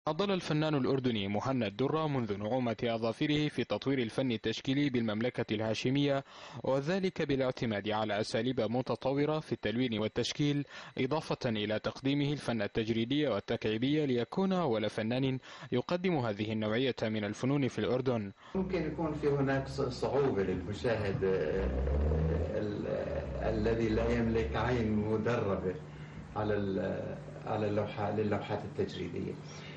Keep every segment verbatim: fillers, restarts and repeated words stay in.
ناضل الفنان الأردني مهند درة منذ نعومة أظافره في تطوير الفن التشكيلي بالمملكة الهاشمية، وذلك بالاعتماد على أساليب متطورة في التلوين والتشكيل، إضافة إلى تقديمه الفن التجريدي والتكعيبي ليكون أول فنان يقدم هذه النوعية من الفنون في الأردن. ممكن يكون في هناك صعوبة للمشاهد الذي لا يملك عين مدربة على على اللوحة للوحات التجريدية،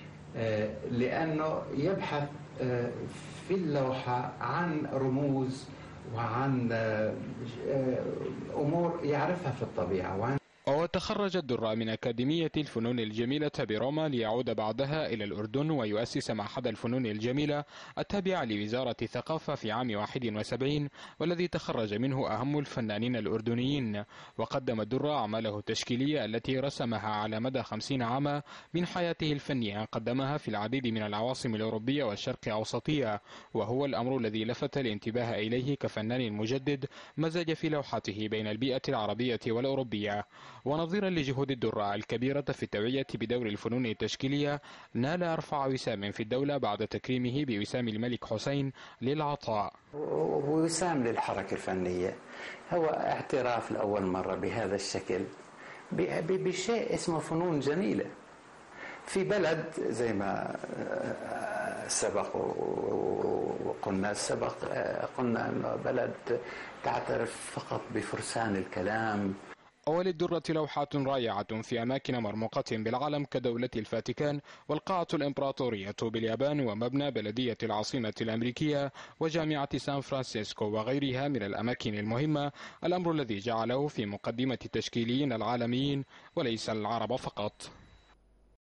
لأنه يبحث في اللوحة عن رموز وعن أمور يعرفها في الطبيعة. وعن وتخرج درة من أكاديمية الفنون الجميلة بروما ليعود بعدها إلى الأردن ويؤسس معهد الفنون الجميلة التابع لوزارة الثقافة في عام واحد وسبعين، والذي تخرج منه أهم الفنانين الأردنيين. وقدم درة أعماله التشكيلية التي رسمها على مدى خمسين عاما من حياته الفنية، قدمها في العديد من العواصم الأوروبية والشرق أوسطية، وهو الأمر الذي لفت الانتباه إليه كفنان مجدد مزج في لوحاته بين البيئة العربية والأوروبية. ونظيرا لجهود الدرة الكبيرة في التوعية بدور الفنون التشكيلية، نال أرفع وسام في الدولة بعد تكريمه بوسام الملك حسين للعطاء. وسام للحركة الفنية هو اعتراف لأول مرة بهذا الشكل بشيء اسمه فنون جميلة في بلد زي ما سبق وقلنا سبق قلنا أنه بلد تعترف فقط بفرسان الكلام. وللدرة لوحات رائعة في أماكن مرموقة بالعالم كدولة الفاتيكان والقاعة الإمبراطورية باليابان ومبنى بلدية العاصمة الأمريكية وجامعة سان فرانسيسكو وغيرها من الأماكن المهمة، الأمر الذي جعله في مقدمة التشكيليين العالميين وليس العرب فقط.